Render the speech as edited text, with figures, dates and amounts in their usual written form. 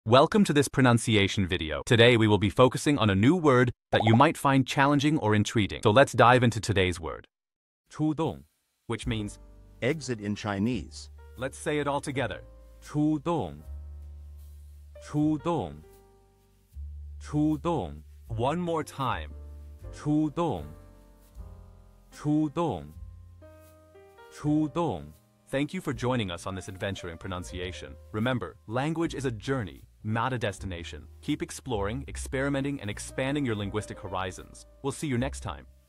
Welcome to this pronunciation video. Today we will be focusing on a new word that you might find challenging or intriguing. So let's dive into today's word. 出动, which means exit in Chinese. let's say it all together. 出动,出动,出动. One more time. 出动,出动,出动. Thank you for joining us on this adventure in pronunciation. Remember, language is a journey, not a destination. Keep exploring, experimenting, and expanding your linguistic horizons. We'll see you next time.